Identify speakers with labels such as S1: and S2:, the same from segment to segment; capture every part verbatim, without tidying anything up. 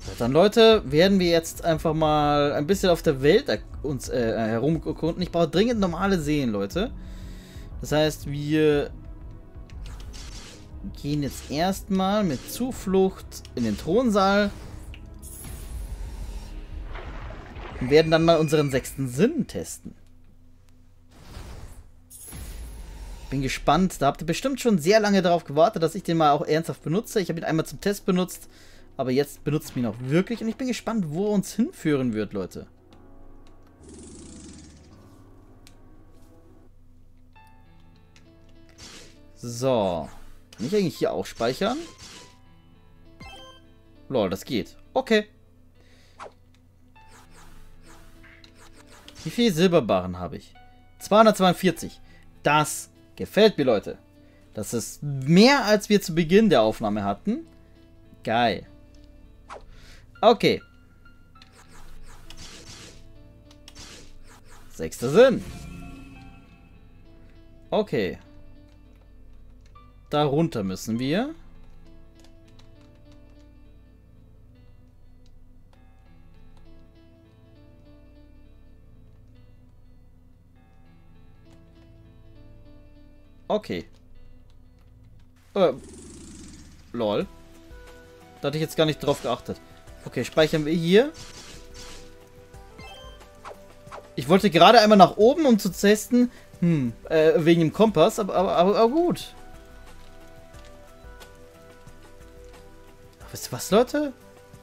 S1: Dann, Leute, werden wir jetzt einfach mal ein bisschen auf der Welt uns äh, herumgucken. Ich brauche dringend normale Seen, Leute. Das heißt, wir gehen jetzt erstmal mit Zuflucht in den Thronsaal und werden dann mal unseren sechsten Sinn testen. Bin gespannt. Da habt ihr bestimmt schon sehr lange darauf gewartet, dass ich den mal auch ernsthaft benutze. Ich habe ihn einmal zum Test benutzt, aber jetzt benutzt ihn auch wirklich. Und ich bin gespannt, wo er uns hinführen wird, Leute. So. Kann ich eigentlich hier auch speichern? Lol, das geht. Okay. Wie viele Silberbarren habe ich? zweihundertzweiundvierzig. Das gefällt mir, Leute. Das ist mehr, als wir zu Beginn der Aufnahme hatten. Geil. Okay. Sechster Sinn. Okay. Darunter müssen wir. Okay. Äh. Lol. Da hatte ich jetzt gar nicht drauf geachtet. Okay, speichern wir hier. Ich wollte gerade einmal nach oben, um zu testen. Hm, äh, wegen dem Kompass, aber, aber, aber, aber gut. Wisst ihr was, Leute?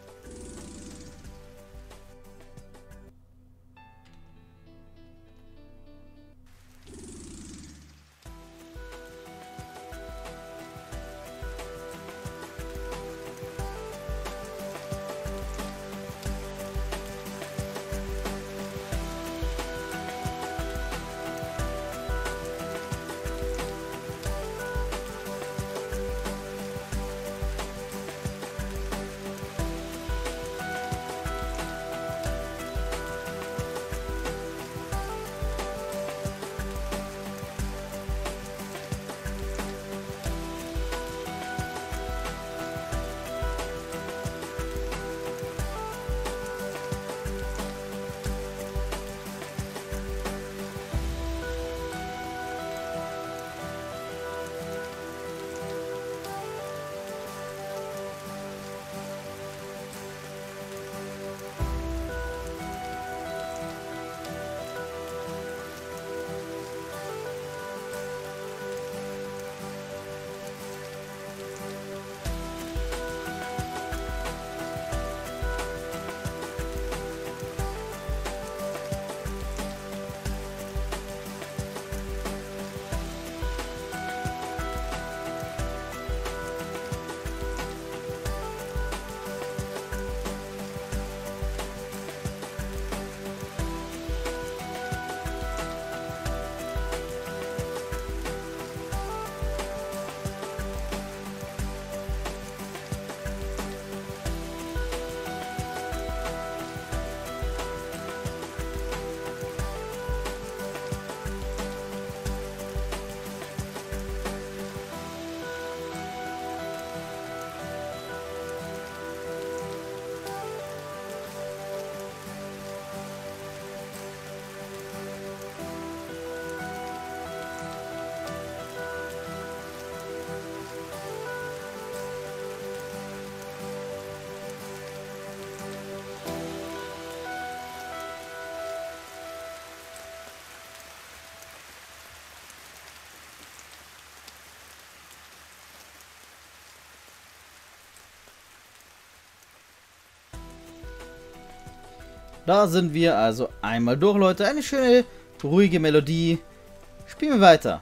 S1: Da sind wir also einmal durch, Leute. Eine schöne, ruhige Melodie. Spielen wir weiter.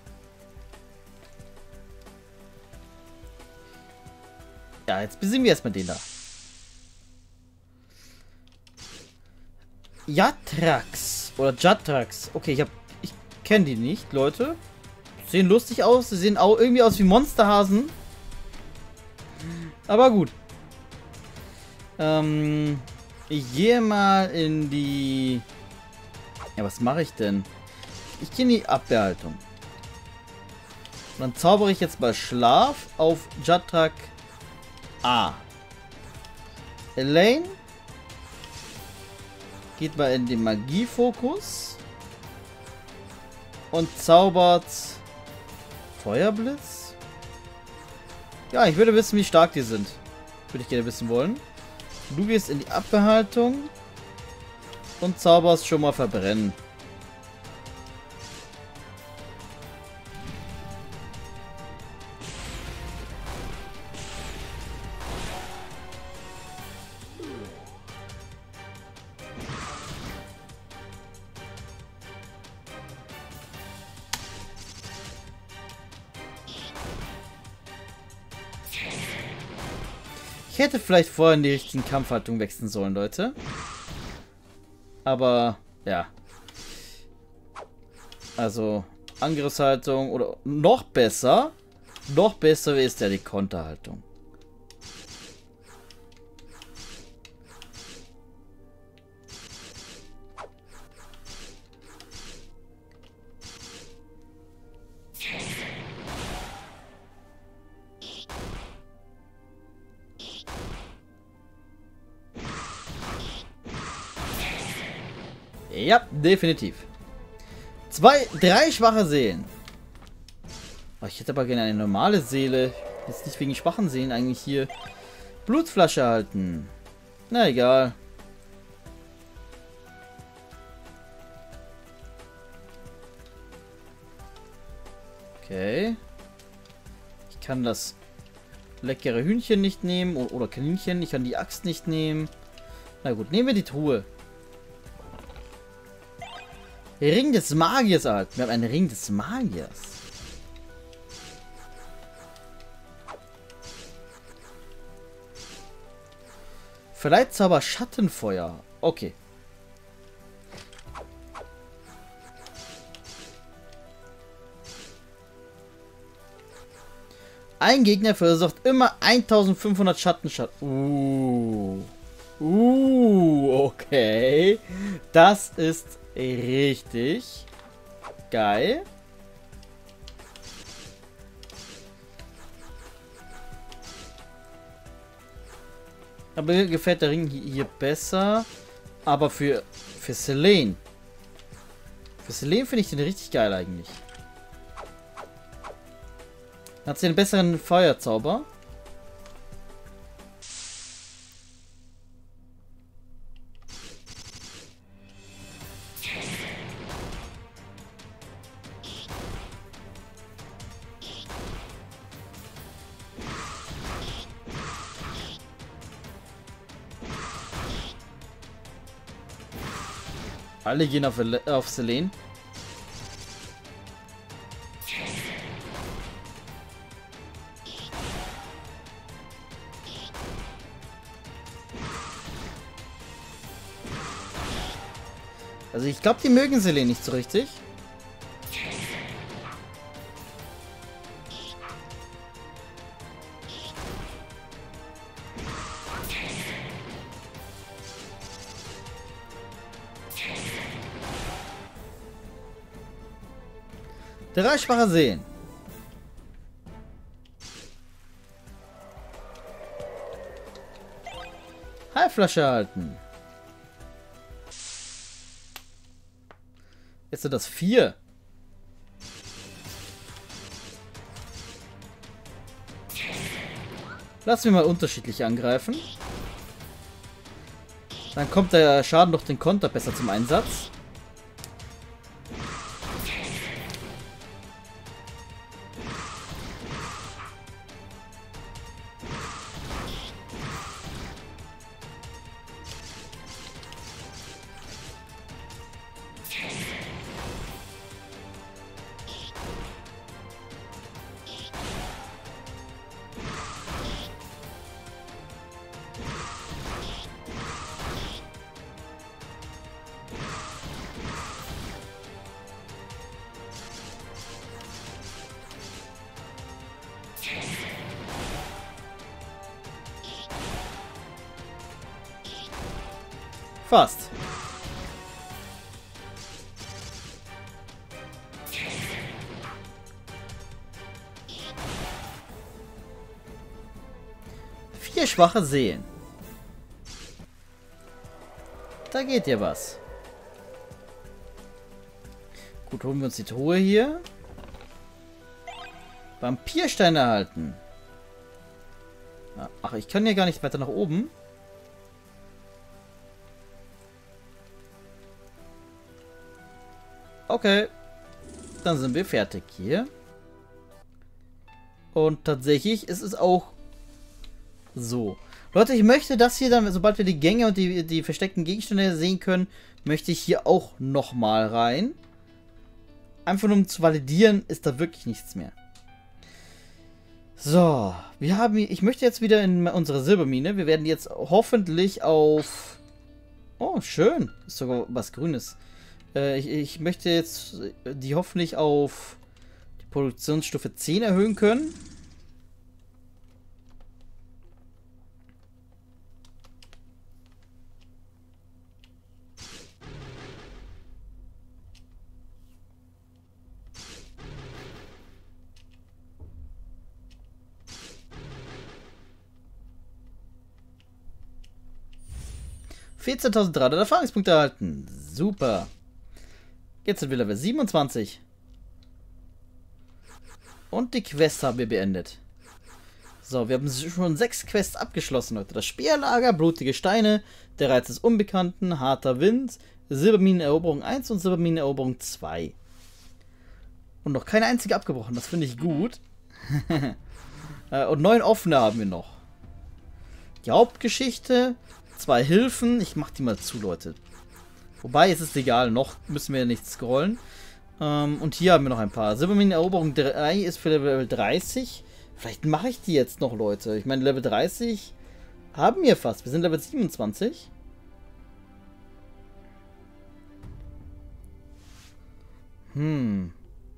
S1: Ja, jetzt besiegen wir erstmal den da. Jatrax. Oder Jatrax. Okay, ich hab. Ich kenne die nicht, Leute. Sehen lustig aus. Sie sehen auch irgendwie aus wie Monsterhasen. Aber gut. Ähm. Ich gehe mal in die... Ja, was mache ich denn? Ich gehe in die Abwehrhaltung. Dann zaubere ich jetzt mal Schlaf auf Jatrak A. Elaine geht mal in den Magiefokus und zaubert Feuerblitz. Ja, ich würde wissen, wie stark die sind. Würde ich gerne wissen wollen. Du gehst in die Abwehrhaltung und zauberst schon mal Verbrennen. Ich hätte vielleicht vorher in die richtigen Kampfhaltung wechseln sollen, Leute. Aber, ja. Also, Angriffshaltung oder noch besser. Noch besser ist ja die Konterhaltung. Ja, definitiv. Zwei, drei schwache Seelen. Oh, ich hätte aber gerne eine normale Seele. Jetzt nicht wegen schwachen Seelen eigentlich hier. Blutflasche halten. Na egal. Okay. Ich kann das leckere Hühnchen nicht nehmen. Oder Kaninchen. Ich kann die Axt nicht nehmen. Na gut, nehmen wir die Truhe. Ring des Magiers erhalten. Wir haben einen Ring des Magiers. Vielleicht Zauber Schattenfeuer. Okay. Ein Gegner verursacht immer eintausendfünfhundert Schattenschaden. Uh. Uh, okay. Das ist richtig geil. Aber mir gefällt der Ring hier besser. Aber für, für Selene. Für Selene finde ich den richtig geil eigentlich. Hat sie einen besseren Feuerzauber? Alle gehen auf, auf Selene. Also ich glaube, die mögen Selene nicht so richtig. Drei schwache Seelen. Heilflasche halten. Jetzt sind das vier. Lassen wir mal unterschiedlich angreifen. Dann kommt der Schaden durch den Konter besser zum Einsatz. Fast. Vier schwache Seelen. Da geht ja was. Gut, holen wir uns die Truhe hier. Vampirstein erhalten. Ach, ich kann ja gar nicht weiter nach oben. Okay. Dann sind wir fertig hier. Und tatsächlich ist es auch so. Leute, ich möchte das hier dann, sobald wir die Gänge und die, die versteckten Gegenstände sehen können, möchte ich hier auch nochmal rein. Einfach nur um zu validieren, ist da wirklich nichts mehr. So, wir haben, ich möchte jetzt wieder in unsere Silbermine. Wir werden jetzt hoffentlich auf... Oh, schön. Ist sogar was Grünes. Äh, ich, ich möchte jetzt die hoffentlich auf die Produktionsstufe zehn erhöhen können. vierzehntausenddreihundert Erfahrungspunkte erhalten. Super. Jetzt sind wir Level siebenundzwanzig. Und die Quest haben wir beendet. So, wir haben schon sechs Quests abgeschlossen, Leute. Das Speerlager, blutige Steine, der Reiz des Unbekannten, harter Wind, Silbermineneroberung eins und Silbermineneroberung zwei. Und noch keine einzige abgebrochen. Das finde ich gut. Und neun offene haben wir noch. Die Hauptgeschichte... Zwei Hilfen. Ich mach die mal zu, Leute. Wobei, es ist egal. Noch müssen wir ja nicht scrollen. Ähm, und hier haben wir noch ein paar. Silbermineneroberung drei ist für Level dreißig. Vielleicht mache ich die jetzt noch, Leute. Ich meine, Level dreißig haben wir fast. Wir sind Level siebenundzwanzig. Hm.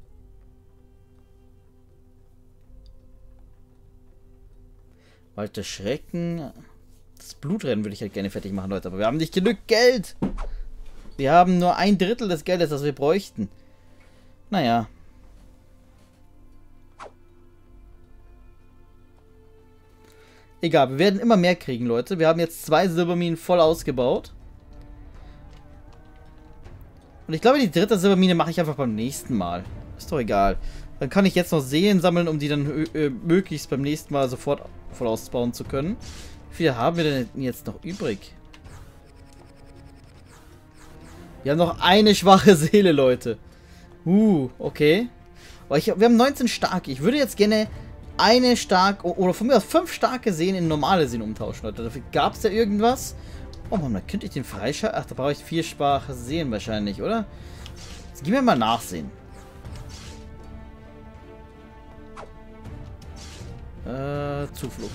S1: Wald der Schrecken... Das Blutrennen würde ich halt gerne fertig machen, Leute. Aber wir haben nicht genug Geld. Wir haben nur ein Drittel des Geldes, das wir bräuchten. Naja. Egal, wir werden immer mehr kriegen, Leute. Wir haben jetzt zwei Silberminen voll ausgebaut. Und ich glaube, die dritte Silbermine mache ich einfach beim nächsten Mal. Ist doch egal. Dann kann ich jetzt noch Seelen sammeln, um die dann äh, möglichst beim nächsten Mal sofort voll ausbauen zu können. Wie viel haben wir denn jetzt noch übrig? Wir haben noch eine schwache Seele, Leute. Uh, okay. Aber ich, wir haben neunzehn starke. Ich würde jetzt gerne eine stark oder von mir aus fünf starke Seelen in normale Seelen umtauschen, Leute. Dafür gab es da irgendwas. Oh Mann, da könnte ich den freischalten. Ach, da brauche ich vier schwache Seelen wahrscheinlich, oder? Jetzt gehen wir mal nachsehen. Äh, Zuflucht.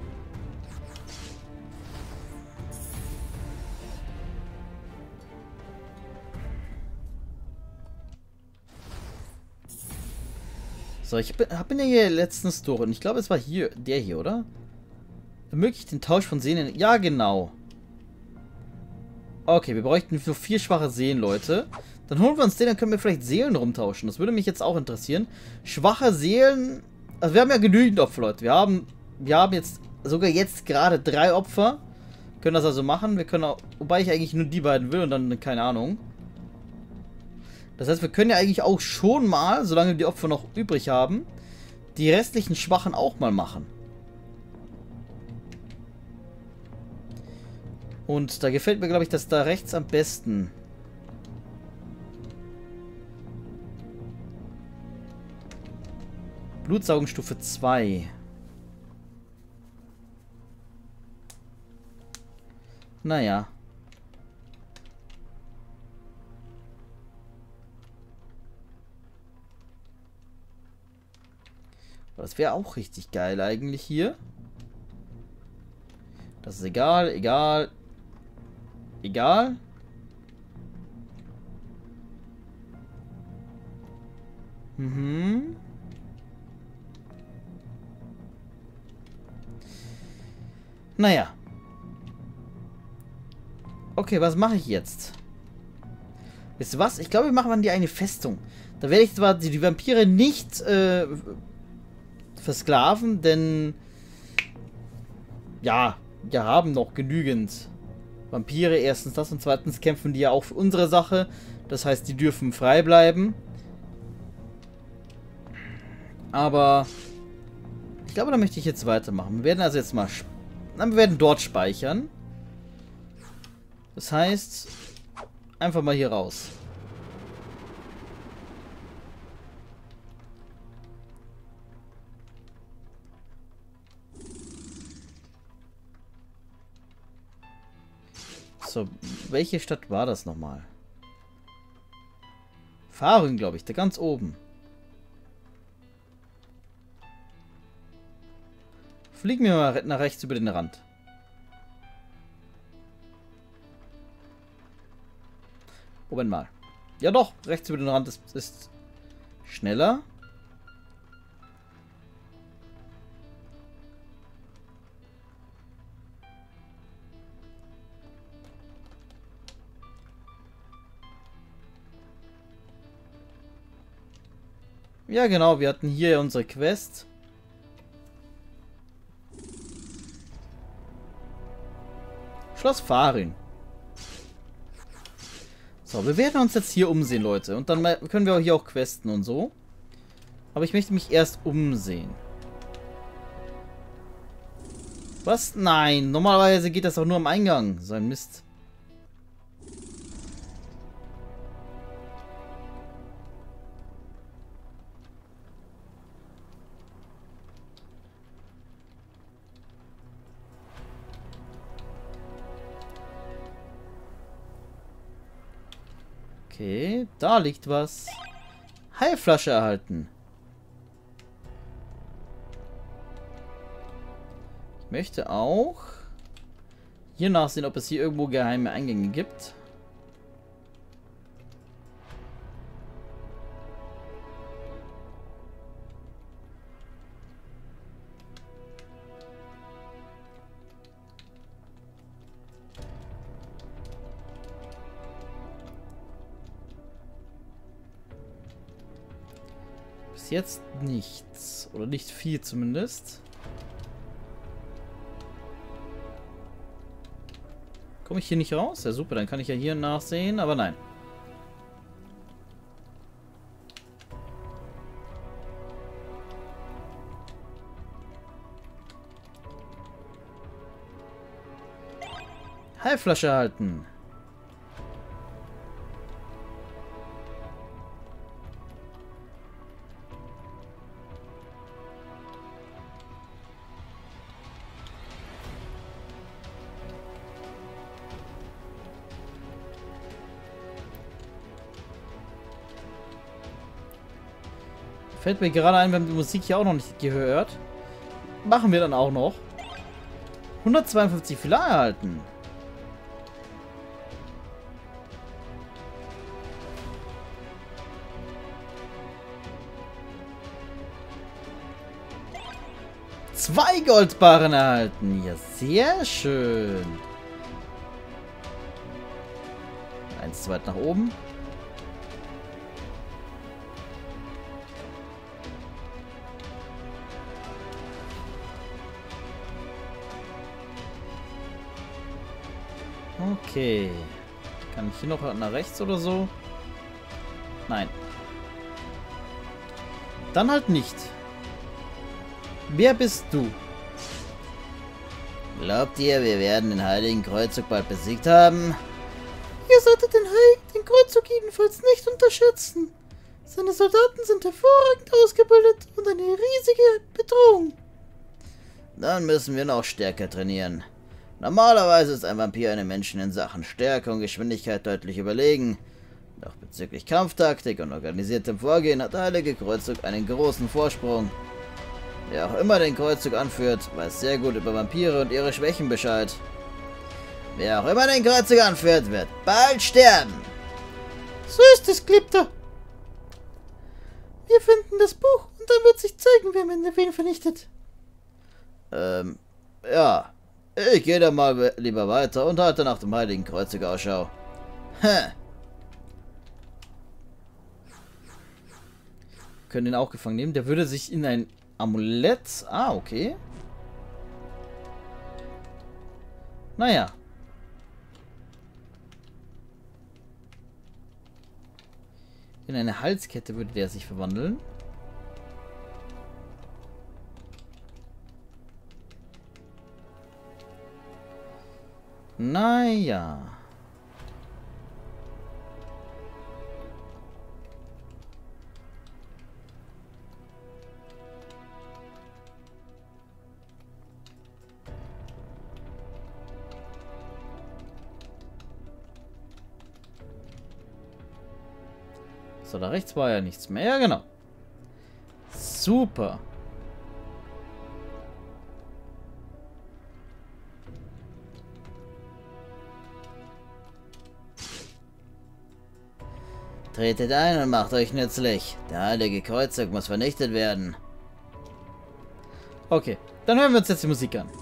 S1: So, ich habe ja hier letztens durch und ich glaube, es war hier, der hier, oder? Ermöglicht den Tausch von Seelen. Ja, genau. Okay, wir bräuchten nur vier schwache Seelen, Leute. Dann holen wir uns den, dann können wir vielleicht Seelen rumtauschen. Das würde mich jetzt auch interessieren. Schwache Seelen. Also wir haben ja genügend Opfer, Leute. Wir haben, wir haben jetzt sogar jetzt gerade drei Opfer. Können das also machen. Wir können auch, wobei ich eigentlich nur die beiden will und dann keine Ahnung. Das heißt, wir können ja eigentlich auch schon mal, solange wir die Opfer noch übrig haben, die restlichen Schwachen auch mal machen. Und da gefällt mir, glaube ich, das da rechts am besten. Blutsaugenstufe zwei. Naja. Das wäre auch richtig geil eigentlich hier. Das ist egal, egal. Egal. Mhm. Naja. Okay, was mache ich jetzt? Wisst ihr was? Ich glaube, wir machen an die eine Festung. Da werde ich zwar die, die Vampire nicht äh, versklaven, denn ja, wir haben noch genügend Vampire, erstens das und zweitens kämpfen die ja auch für unsere Sache. Das heißt, die dürfen frei bleiben. Aber ich glaube, da möchte ich jetzt weitermachen. Wir werden also jetzt mal... Wir werden dort speichern. Das heißt, einfach mal hier raus. So, welche Stadt war das nochmal? Fahrün, glaube ich, da ganz oben. Fliegen wir mal nach rechts über den Rand. Moment mal. Ja doch, rechts über den Rand ist, ist schneller. Ja genau, wir hatten hier unsere Quest. Schloss Fahrün. So, wir werden uns jetzt hier umsehen, Leute. Und dann können wir auch hier auch questen und so. Aber ich möchte mich erst umsehen. Was? Nein, normalerweise geht das auch nur am Eingang. So ein Mist. Okay, da liegt was. Heilflasche erhalten. Ich möchte auch hier nachsehen, ob es hier irgendwo geheime Eingänge gibt. Bis jetzt nichts. Oder nicht viel zumindest. Komme ich hier nicht raus? Ja super, dann kann ich ja hier nachsehen, aber nein. Heilflasche erhalten. Fällt mir gerade ein, wir haben die Musik hier auch noch nicht gehört. Machen wir dann auch noch. hundertzweiundfünfzig Filar erhalten. Zwei Goldbarren erhalten. Ja, sehr schön. Eins, zwei nach oben. Okay. Kann ich hier noch nach rechts oder so? Nein. Dann halt nicht. Wer bist du? Glaubt ihr, wir werden den Heiligen Kreuzzug bald besiegt haben? Ihr solltet den Heiligen Kreuzzug jedenfalls nicht unterschätzen. Seine Soldaten sind hervorragend ausgebildet und eine riesige Bedrohung. Dann müssen wir noch stärker trainieren. Normalerweise ist ein Vampir einem Menschen in Sachen Stärke und Geschwindigkeit deutlich überlegen. Doch bezüglich Kampftaktik und organisiertem Vorgehen hat der Heilige Kreuzzug einen großen Vorsprung. Wer auch immer den Kreuzzug anführt, weiß sehr gut über Vampire und ihre Schwächen Bescheid. Wer auch immer den Kreuzzug anführt, wird bald sterben. So ist es, Geliebter. Wir finden das Buch und dann wird sich zeigen, wer am Ende wen vernichtet. Ähm, ja. Ich gehe dann mal lieber weiter und halte nach dem Heiligen Kreuzzug Ausschau. Hä. Können den auch gefangen nehmen. Der würde sich in ein Amulett... Ah, okay. Naja. In eine Halskette würde der sich verwandeln. Naja. So, da rechts war ja nichts mehr. Ja, genau. Super. Tretet ein und macht euch nützlich. Der heilige Kreuzzug muss vernichtet werden. Okay, dann hören wir uns jetzt die Musik an.